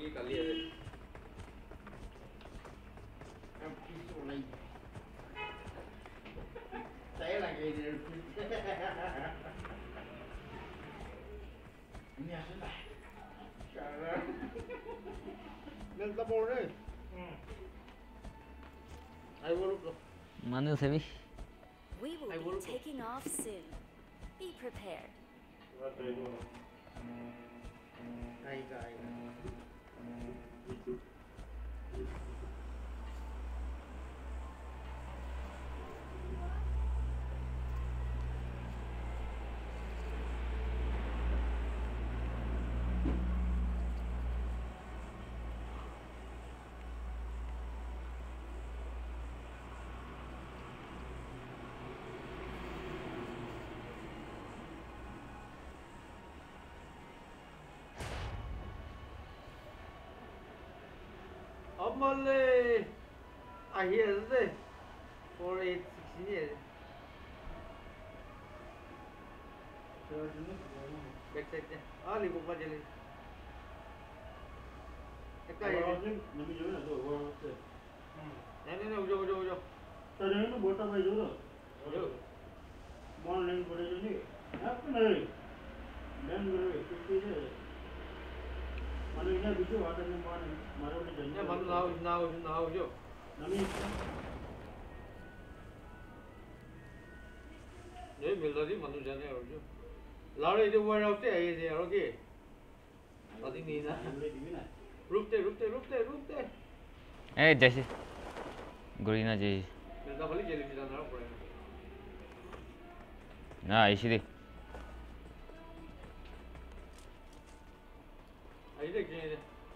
lagi kali ada. Episode saya lagi di ini asal lah. Sekarang Nel boleh. I will look. Mana Sebi? We will be taking off soon. Be prepared. Aika. Amalle, I hear this. 4816 years. Back side there. Ali buka jeli. Ekta ye. Nami jo na to wo se. Ne ujo. Tare no bota bhai jo. Jo. Mon len kore jo ni. Apne. Len kore kitti je. Manu ina bicho water ni mon maro ni janne. Ne manu now jo. Nami ये मिल रही मनु जाने और जो लाड़े जो वो रखते हैं ये यार ओके पता नहीं ना रुकते ए जैसे गुरीना जी मेरा भले जेली भी जाना पड़ेगा ना ऐसी दे आई देखिए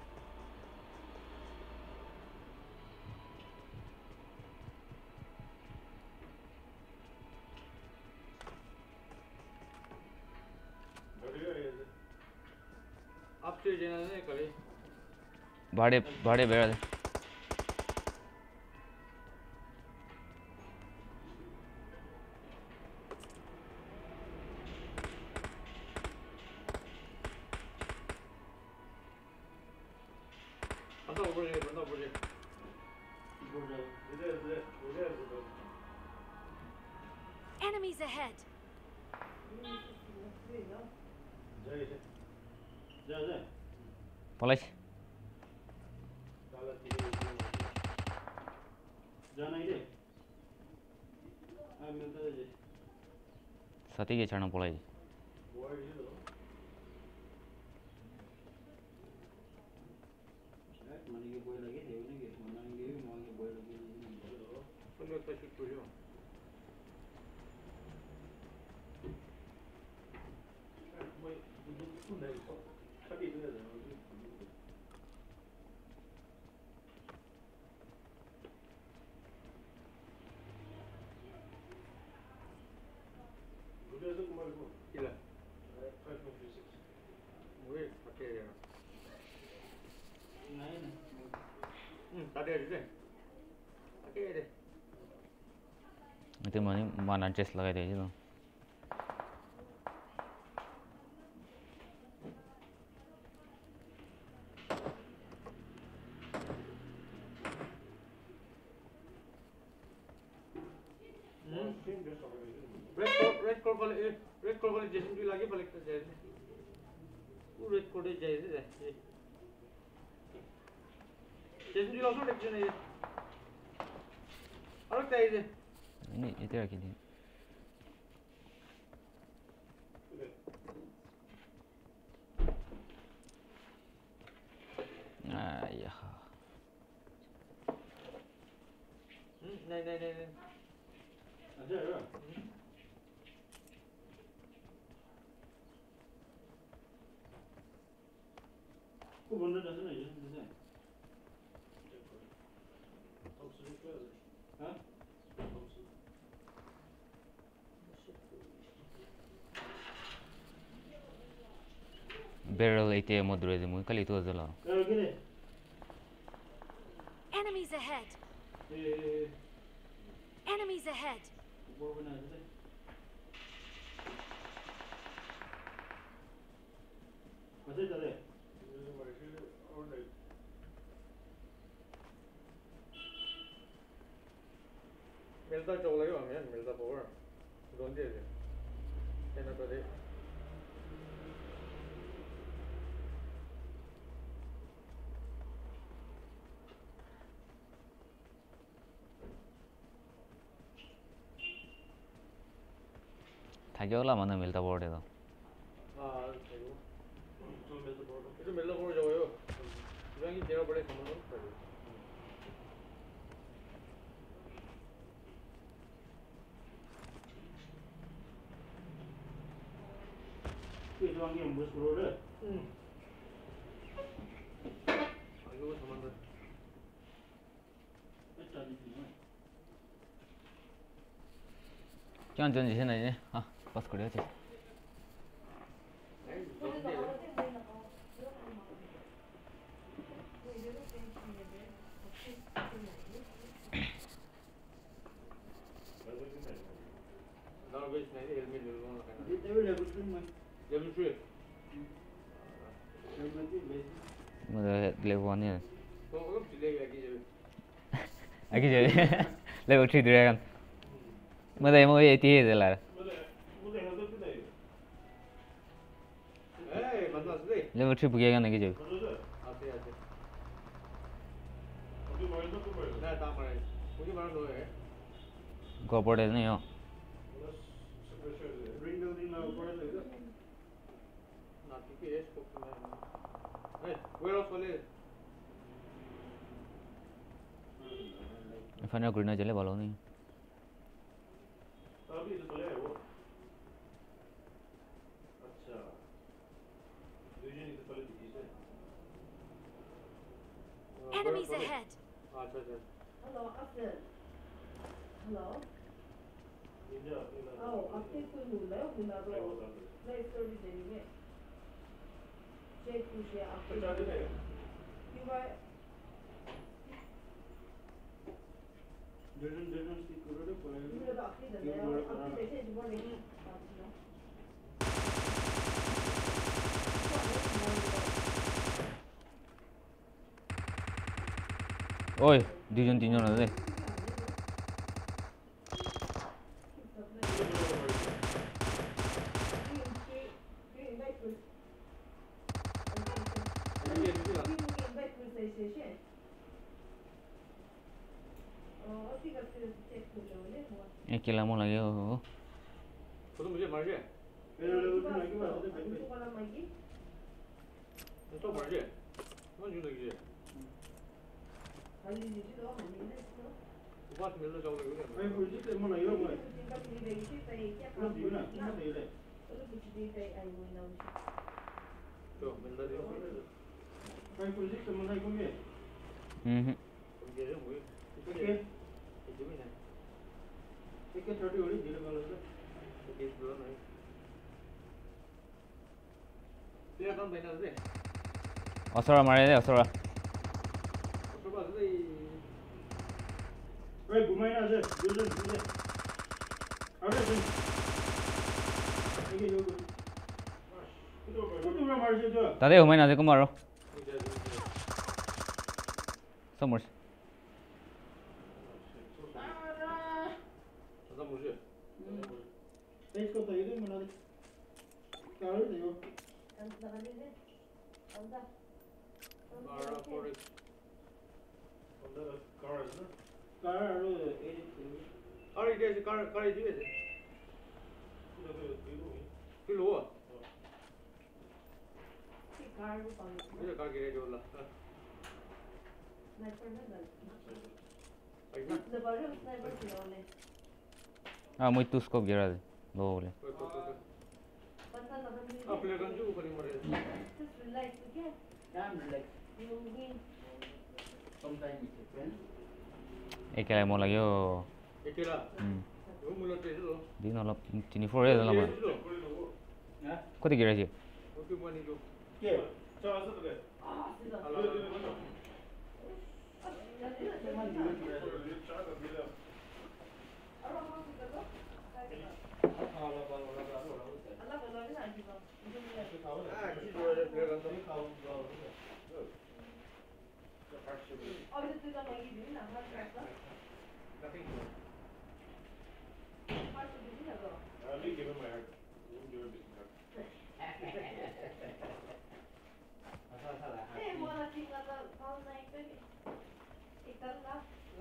आपसे जना ने करे भाड़े बेड़ा दे बंदा ऊपर जे इधर Enemies ahead. जा पलाइस जाना ही रे आ मिलता है जी सती के चढ़ना पलाइस मनी के बोल लगे देवने के मनाएंगे भी मां के बोल लगे तो लोग पैसे कुछ हो Gila. Wih, pakai ya. नहीं Tadi ada deh. Pakai deh. itu mana chest लगा दे जो Red call balik Jason भी lagi balik ke Jason. Red call deh Jason deh. Jason भी langsung dek Jason aja. Orang tay deh. ini itu lagi dia ya नहीं अच्छा है को बंदा dozen है जैसे हां barrel itu modul itu mungkin kali itu aja lah Enemies ahead. Enemies ahead. वो बना दे कैसे चले 밀다 쪽으로 가면 밀다 보고 런데야 돼. 얘네들이 타격라 만나 밀다 보려다. 아, 그리고 좀 밀다 보고 저거요. 이랑이 제가 버려 가면 돼. 그 저항이 뭐 소로래? 아, 이거 잠깐만. क्या जन जैसे नहीं है हाँ बस करियो थे 나는 왜 지나니 헬멧 들고 나가나? 이때 왜 레벨 3만? 레벨 3. मतलब लेवल 1 है 그럼 딜레이 얘기 좀. आगे जाए लेवल 3 ड्रैगन मतलब एमओ 80 है ला 에이, 만났어. 돼. लेवल 3 बुगेगा नहीं जाए 아세 아세. 나 다음에 우리 말은 너해. कोऑपरेट नहीं हो 링거딩 나 버려서 이거. 나 TPS 뽑잖아. 에이, 왜로 소리? फना गुड़ना चले वालों नहीं अभी तो चले वो अच्छा दूसरी तो पहले दिखी से Enemies ahead. अच्छा अच्छा. Hello, After. Hello. India 앞에 그 몰라요? 몰라도 플레이 서비스 중에 제쿠시의 앞에 이거 journal स्टिकरले पढायो 이거도 앞에 있는데요. 앞에 대신 이번에 맞죠? ओए दीजन तीन जन दे एक किला मो लगे हो 그럼 이제 말지. 또 말지. 넌 주는 게. 누가 밀러 잡으려 그래. 아니 뭐지 때문에 이런 거 저 밀러 돼. 아니 뭐지 때문에 이거 게 이게 뭐야? 이게 이게 이게 30 올리 딜 걸었어 이게 불러나. 내가 단 되는데. असरा मारे दे असरा 저거 그래. 왜 구매나 저 줄은 줄에 알아 좀 이게 요거 또 말이죠 저 दादे हो मैं ना दे को मारो समोर 나 뭐지? इसको तो ये बना दे क्या हो रहा है 알아 버리. कारो 아니 이게 깔이 뒤에 돼. 길로. 이제 가게 해 줘라. हाँ मुझे तो उसको गिरा दे दो बोले आपले गंजू करी मरे. एक किला मो लगे हो 이렇게라. 이거 물론 되죠. दिन वाला 24 है ना को दे गिरा जी 어떻게 많이 줘. के 저 와서 그래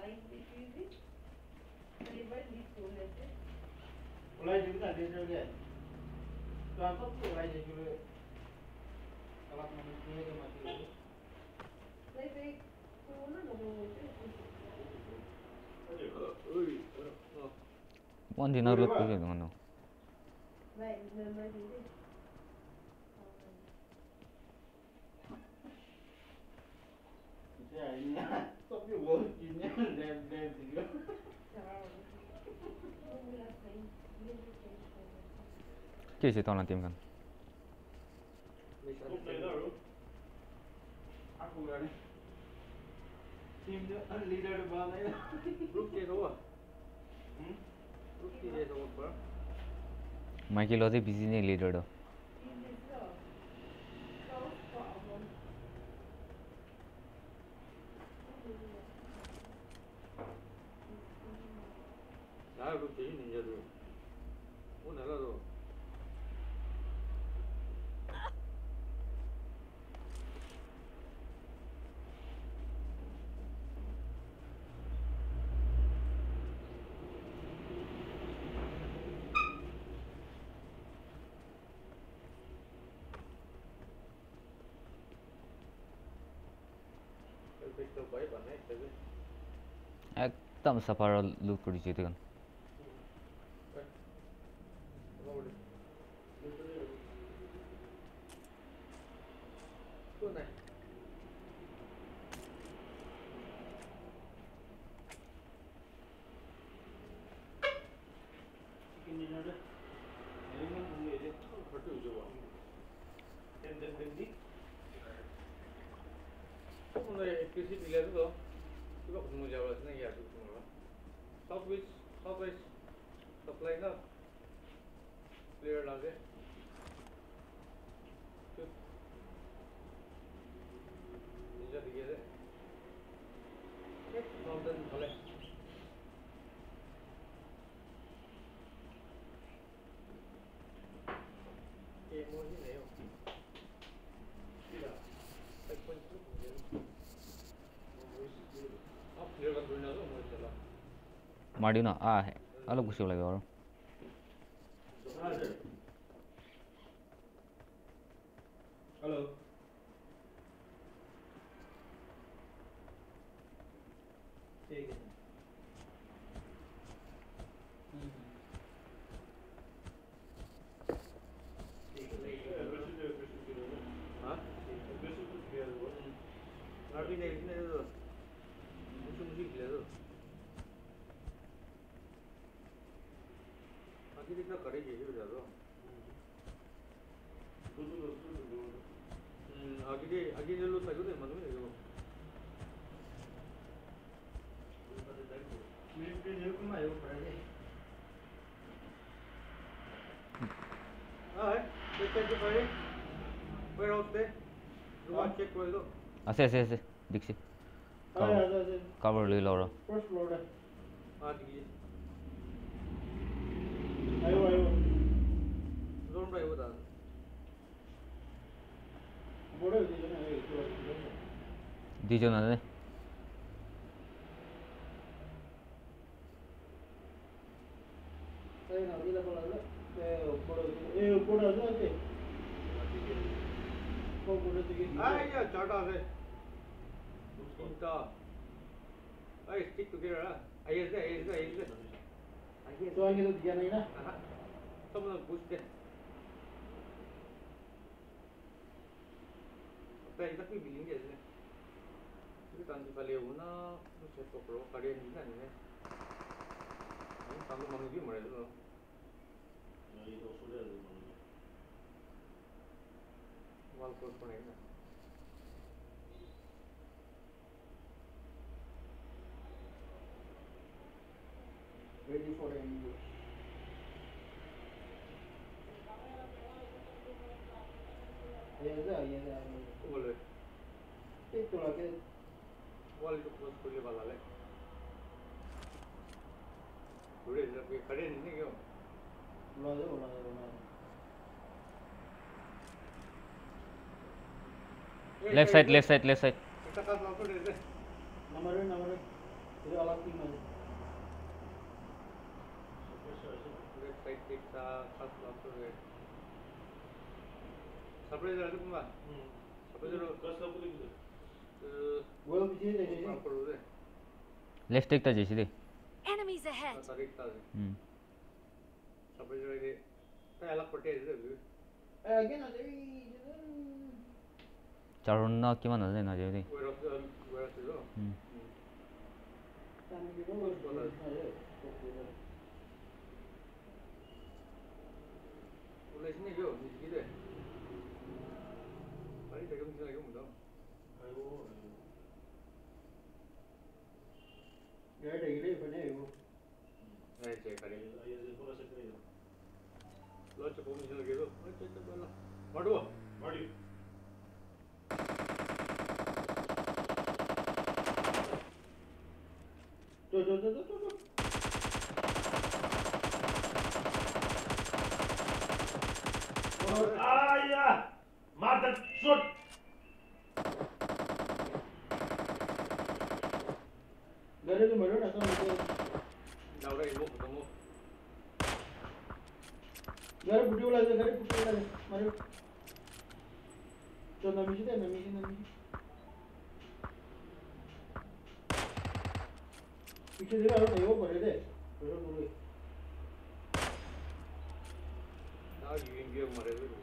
line which is it? River leads to let's say. Mulai juga dia juga. Contoh tu mulai juga. Kalau manusia ke mati itu. Like they corona no more. One dinner look good no. Right, remember this. Ya ini. Tapi work ini dan juga. Cái gì tao làm tìm cần. Aku kan. Tim dia leader bana ya. Group ke đâu à? Group ke đâu पर? Michael was busy नहीं leader डो. Nah, group jadi ninja tu. Oh, nala tu. Pistol boy bana ekte. एकदम सफा look करी चाहिए थी Tuh naik. Ini ada. Ini kan punya dia. Betul juga. Dan ni. Kau mana eksklusif pilih tu? Tu kau semua jawab sini ya tu semua. Southwest supply na. Clear lagi. Ninja दिखे थे. Mountain भले. ये मोही नहीं हो. Tidak. Checkpoint tu kemudian. आप clear कर दो ना तो मोही चला. मार्डी ना आ है अलग कुछ लगे और Hello. ठीक है. हाँ? गाड़ी नहीं इसने तो मुझे किया तो आगे कितना करेंगे ये बता दो आगे जो लोग लगे थे मालूम है वो मिनट जो कम आयो पड़े. हाँ है चेक तो करें वेयर हाउस पे रुआ चेक कर लो ऐसे दिख से कवर ले लो First floor है. हाँ ठीक है आयो. जोन भाई बता बोलो दीजिए ना ये. दीजो ना दे Saya nak bila bola le. Bola tu ada. Kau bola tu gini. हाँ ये चार्टा है इंटा आई स्टिक टुगेदर हाँ ऐसे तो आगे तो दिया नहीं ना. हाँ सब लोग पूछते पहले तक भी बिलिंग है इसने itu tanti kali una tu seto pro kali ni kan ni ini tanti manu dia mana tu ये तो सुधर दो. wall close pun ada Ready for the interview. ये boleh itu lagi. wall itu close boleh bala le boleh tapi kali ni kyo Bola. Left side kita kan langsung deh Nomor. 이거 알아듣는 거. Left side के साथ lock कर गए surprise रहते कुमा surprise 뭐 비지 되지? ऊपर हो रे लेफ्ट एक ता जैसी दे Enemies ahead! तारीख ताज़े सरप्राइज रहते तो अलग पट्टे है रे again ada चारों ना किमान ना ना जे दे वेयर से लो Tama gitu loh. 원래 신이 겨 이게 빨리 대금 지나게 못 나와 아이고. Dia ini punya ibu. 네, 제 가리 런치 보면 지나게 도 어쨌든 빨라 마루 마리 Tuh. Ayah, mother shoot. Gak ada kemarin atau mungkin 나오라 이거 너무 gak ada putih lagi, mari. Coba nami. Picture dia harus tengok pada deh. Terus dulu. 나 유인기에 말해도 돼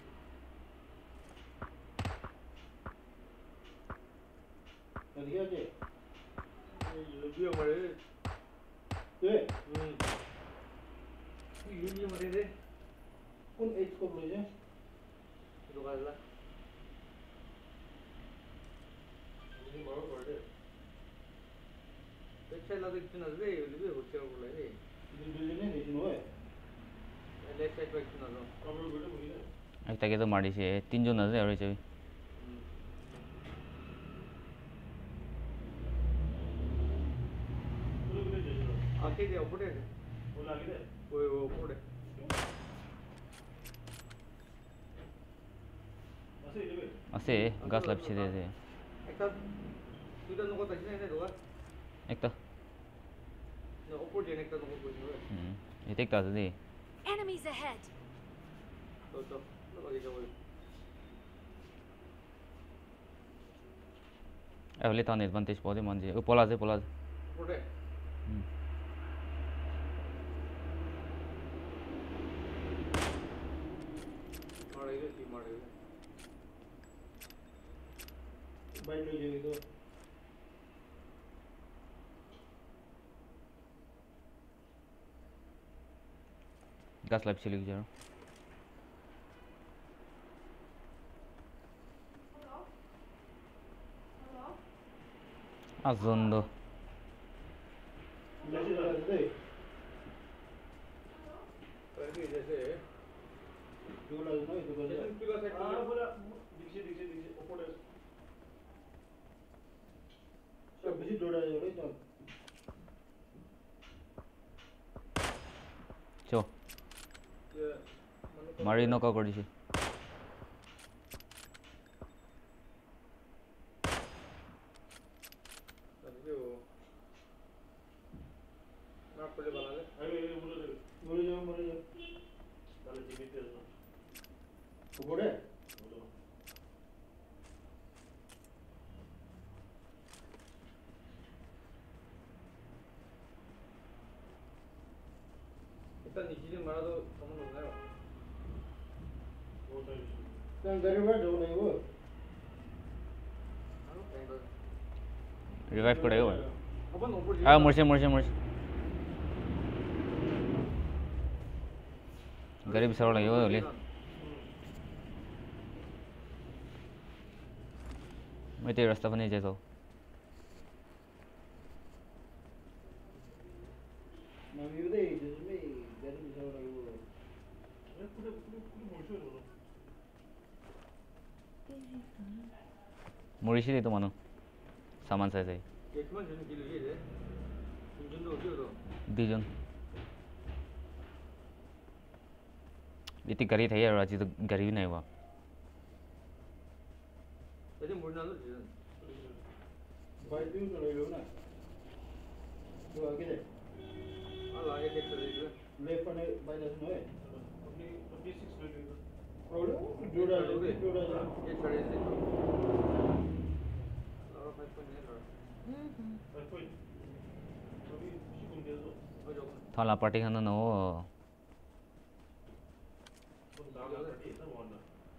Tadi aja. 유인기에 말해 Tuh, 유인기에 말해 돼 pun H ko dulu ya. itu kalah ini baru pada. Pecah lagi itu nanti lebih hotel boleh ni Dulu ni di sini. left side back nanti Kamu betul begini. एक ता के तो मारी से तीन जो नजर आ रहे चाहिए Betul begini je. आके दे ऊपर दे वो लगी दे. वो ऊपर दे Masih ini be. ऐसे गैस लैब से दे दे एक तो तू तो नको तक नहीं दे एक ता ना ऊपर दे एक तो नको कोई नहीं ये एक ता दे Enemies ahead! तो लगा जाओ एवले ता एडवांटेज पौधे मान जे पोला ऊपर दे मारेगा टी मारेगा Baik dulu itu. Gas lab से लिख जा Azondo Masih ada deh. करके जैसे Dulu lagi no itu जैसे kan. पिला साइड Ah, bola. Diksi. ऊपर दे. सब बिजी जोड़ा है बोले तो. चो ये मारी नो का कर दी अभी वो ना पहले बना ले Ayo, bola deh. Boleh jauh. Kalau jimit dia. Boleh. Bola. 일단 이 기준 말아도 상관없나요? Bola tadi. Kan dari mana jauh nih वो? हाँ कहीं तो रिवाइव करेगा वो अपन ऊपर आ मोर्चे गरीब सरल है वो ले मैं तेरे रास्ता बने जाता हूँ Nami udah itu sih dari bisa orang वो. Kuda muncul bola. मोरिशी दे तो मानो सामान से सही एक만 주는 길이 이래 운전도 어디로 दीजन इतनी गरीब है यार आज तो गरीब नहीं हुआ 대신 물 나도 지금 Baik itu kalau itu na. Dua kira. Alah, ya tek tadi itu. Left pada bayar semua. अपनी 6 ले लेगा Oh, jodoh aja. Ya cari itu. Lalu 5.9 lah. 5 point अभी शिकुम दे दो Oh, jauh. थला पार्टी खाना न हो तो दागा करके इतना बोलना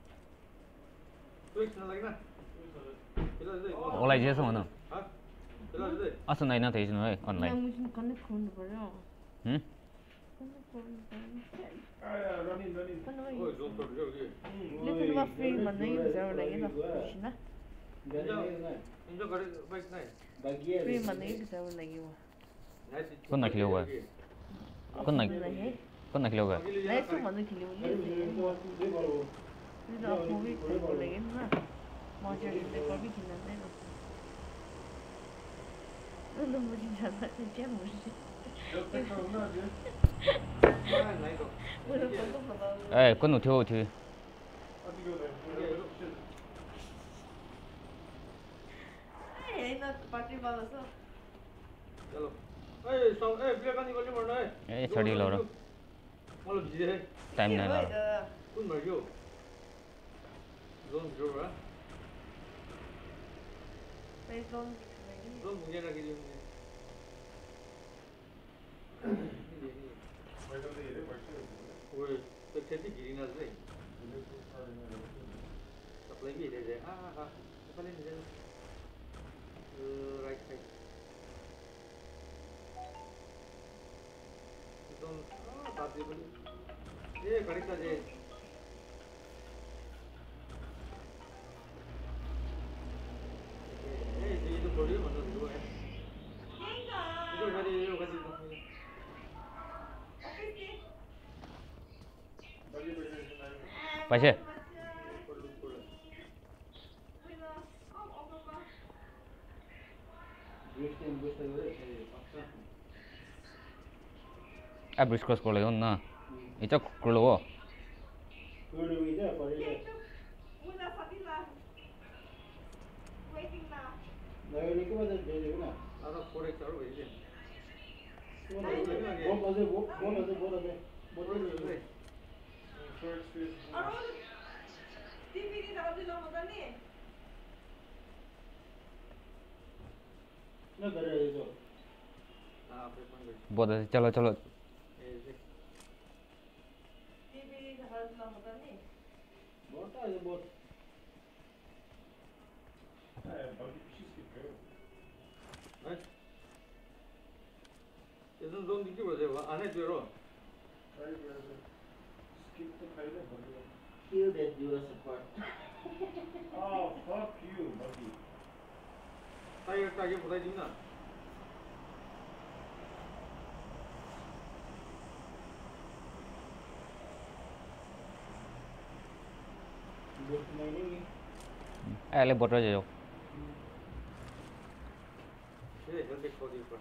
Tuh, sana lagi na. Kita itu. ओलाई जे छ भन Hah? Kita itu. असो नाइ न थैछ न है 그냥 अनलाइन 무슨 connect 걸어버려. हम connect 걸어버려. आया running Oh, jauh tuh jauh. लेकिन वो फ्री मंदिर में जाओ लगे ना कुछ ना Injak kali baik naik. Bagian. Free मंदिर में जाओ लगे वो कौन नखिलो हुआ है? कौन नहीं है नखिलो गए नहीं तो मंदिर के लिए वो ये तो मूवी को लगे ना मौज ले कर भी खिला दे ना तो मुझे ज्यादा क्या मुझे Naik tuh. मुझे पता पता ए कुन उठ्यो अति गयो ए ना पार्टी वाला सब Chalo. Biar kan ini mana? ए छडी लो र Malu dia. टाइम नै ल Pun maju. Zon jauh lah. पैसों Zon mungkin lagi dia. बैठो तो ये बैठो Woi, terjadi gini nasi. Supply भी दे दे. Supply नहीं दे. Right side. Zon, बात ये बोली. ये कड़ी का जे. ये तो थोड़ी मतलब दो है. ये कड़ी. पैसे ए ब्रिज क्रॉस कर ले ना इचा कर लो Guru ini apa dia? Nah ini kau ada dia juga. Ada forex ada begini. Bom ada. Bom ada. Short space ना करे ये जो. हाँ, फिर कौन गई? बहुत चलो चलो ये Bot ada bot. बाकी पीछे स्किप करो 네? 예전 좀 느끼고 보세요. 안 해줘요. ट्राई करो स्किप तो खाई ना बंद Kill that Jura support. ah fuck you बाकी 타이어 타기 보다지나. Bot main ini. ए ले बोट जाओ 네, 현대 거기 봐.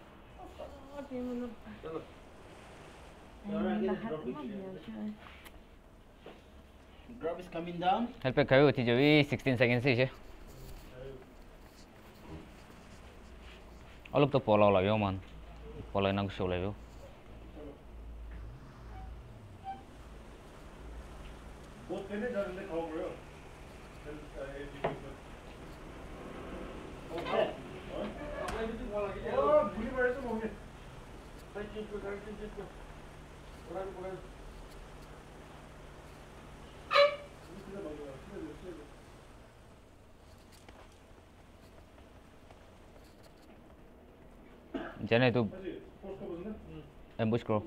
चलो. Orang kita drop it. Drop is coming down. Help पे खयो थी जो भी 16 सेकंड से अलग तो पोला लाग्यो मन पोला नंग शो लाग्यो बहुत पहले जाने खाओ बरो Okay. Apa itu bola lagi? oh भूली पड़े तो होंगे Saya cinta. Kurang. जने तो अजी पोस्ट को बोलना एम्बुश करो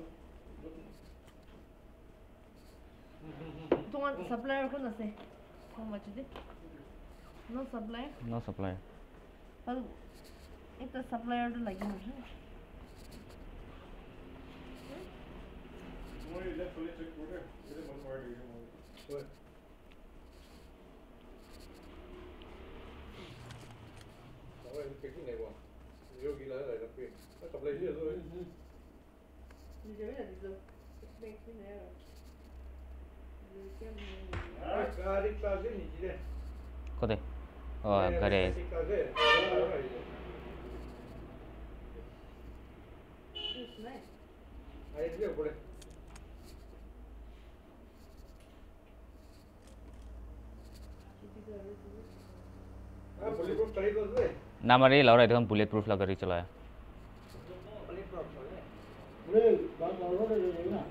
동안 서플라이어 끝났어. How much is it? No supply. No supply पर एक तो सप्लायर तो लगी मुझे. मोई लेफ्ट वाले चेक करो ये मन मार गया Apa itu packing nih, Bang? Yo gila lah tapi. Supply dia tu. 이제 왜 이제 백신이야. Kari kaze ni jide. कदे ओ घरे Kaze. नहीं Ahí es por ahí. Ah, bullet proof करी तो उसने. ना मारे लग रहा है तो हम बुलेट प्रूफ लगा कर चलाया Bullet proof वाले. बोले बात और ले लेंगे ना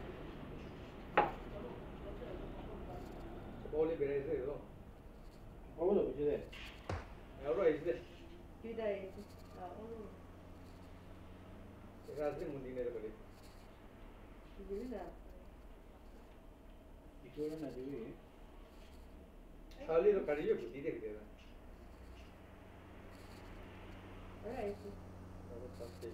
Boleh beres itu. और तो कुछ दे Ahora itu. tidak itu oh Ini asli mungkin ada balik. jadi dah इशोर ना देवी Kali itu kali itu budi deh dia. ada itu Aku pasti.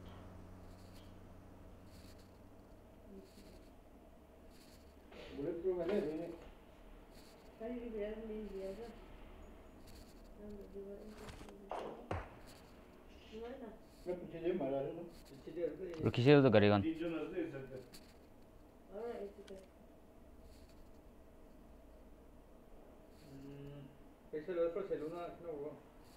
Bullet proof है ना tadi di biar ni biasa nama dua gimana मैं पीछे जे मारा रहा हूँ Cici dia itu. रुकी से तो करेगा तीन जन असते सध्या ada itu kan Eso lo otro se luna no hubo.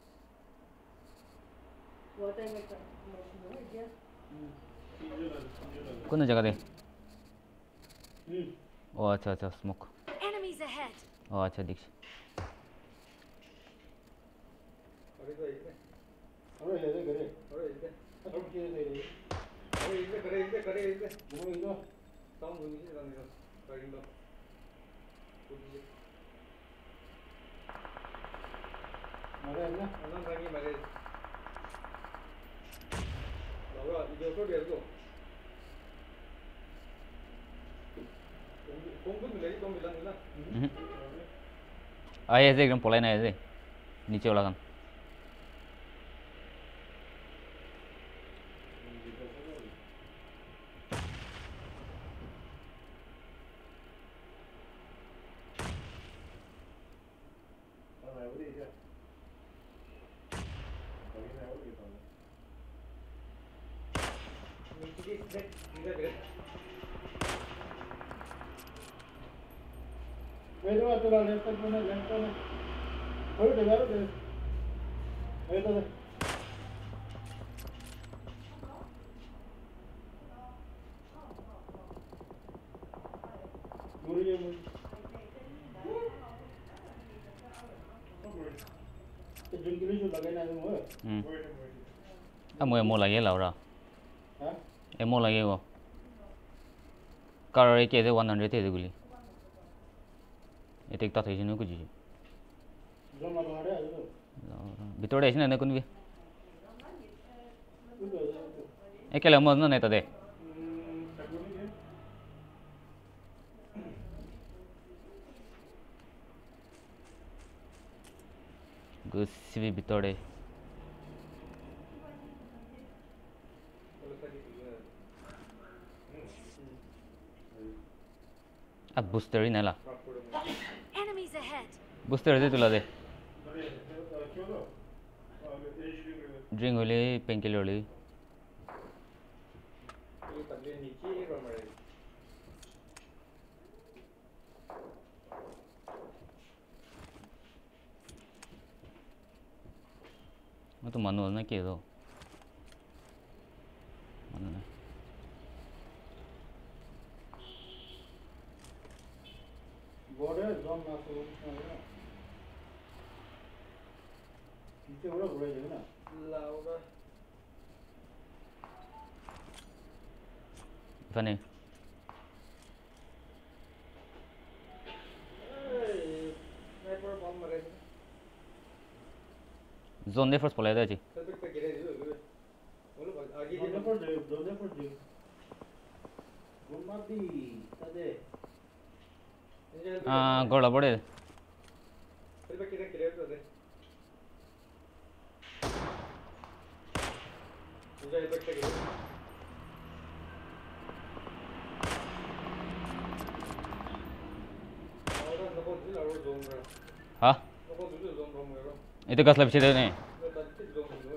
buat yang mereka mau semua dia तीन जन असते कौन जगह दे हम्म ओ अच्छा अच्छा स्मोक Enemies ahead. ओ अच्छा दिख Ahora itu itu. और ये दे करे Ahora itu. अब पीछे से दे Ahora itu करे itu. वो इधर Tahu mungkin sih kan itu. Kali itu. Budi. मारा है ना Orang lagi mari. Lalu video tu dia tu. Kongku milai tu bilang ni lah. आए ऐसे एकदम पोलाई ना ऐसे नीचे वाला काम हाँ वो देखा कभी ना वो देखा Mungkin dia tidak dia. मेरे बात चला लेफ्ट में लेफ्ट में थोड़ी जगह दे ये तो दूरी है मुझे तो जिंदगी जो लगे ना वो अब मुझे मोला ये लाओ रहा हाँ ये मोला ये वो कार के दे 100 थे गुली ये टेक था इसी ने कुछ जी जो ना बाहर है तो बितोड़े ऐसे ना कुन भी वो एक ले मत ना नहीं तो दे गुस्से भी बितोड़े Kalau tadi dia. अब बूस्टर ही नहीं ला Enemies ahead. बूस्टर दे तुला दे अरे क्यों तो ड्रिंक होली पेन किलर होली Ini tablet nici ramai. मैं तो मनु ना किए दो मनु ना बॉर्डर जोन ना तो पीछे बड़ा बड़ा जगह ना Laura. फने Hey, sniper bomb mari. Zone दे फर्स्ट पोलाई था जी Tapi tak kira itu. Mulu lagi दोनों dia. पर दे कौन मार दी तदे हाँ गोला बड़े Tapi kira itu deh. Jangan efek tak kira. Orang nak buat dulu orang zone ber. हाँ Nak buat dulu zone ber mula. ये तो कसला पीछे दे नहीं Tadi zone dulu.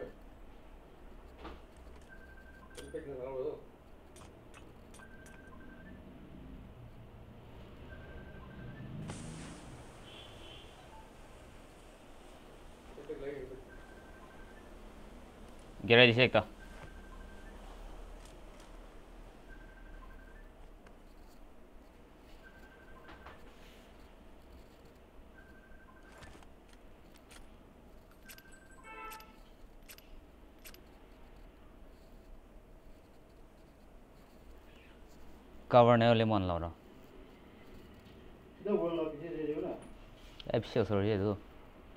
Efek nak salah tu. Efek lagi efek. गिरा जिसे एक था cover này lemon lâu rồi đâu còn là cái gì đấy nữa em siêu rồi vậy thôi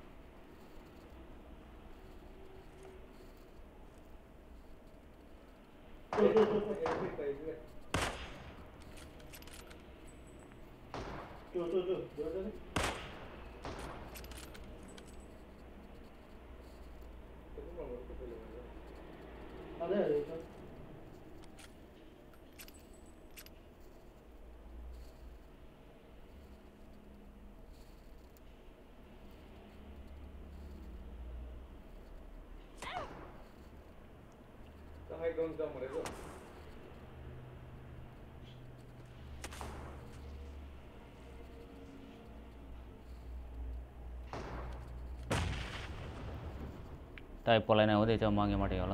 hay con rồng ở đấy rồi. tại polai này có thể cho mang cái mặt đó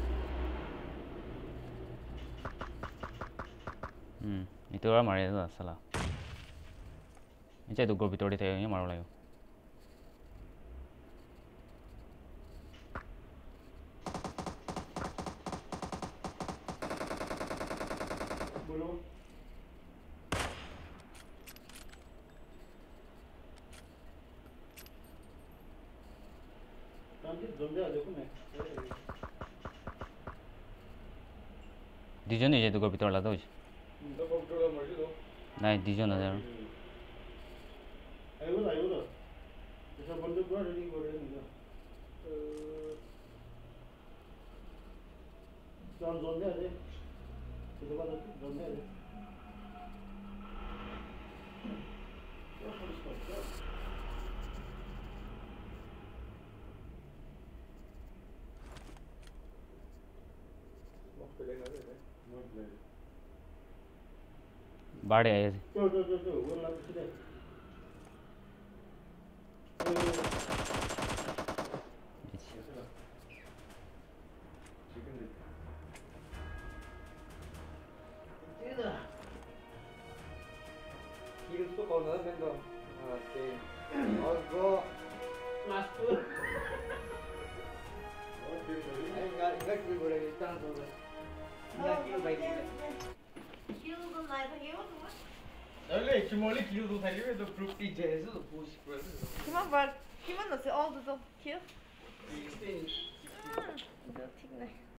itu orang marah itu salah ini cai tu group itu dia tanya marah lagi Dijon ni je tu group itu lah tu naik Dijon ada ayo lah bisa benda gua ready gua ni zone dia ada kita buat zone dia ada बाढ़ आए थे वो लग से Kills को कौन है मैं तो और वो लास्ट इनका किल बोले चांस हो गया इनका किल भाई Öyle kimoli kill do thali to group ki jesu push कर Kima 넣었어? 어, 너 kill? Sixteen. 이거 ठीक नहीं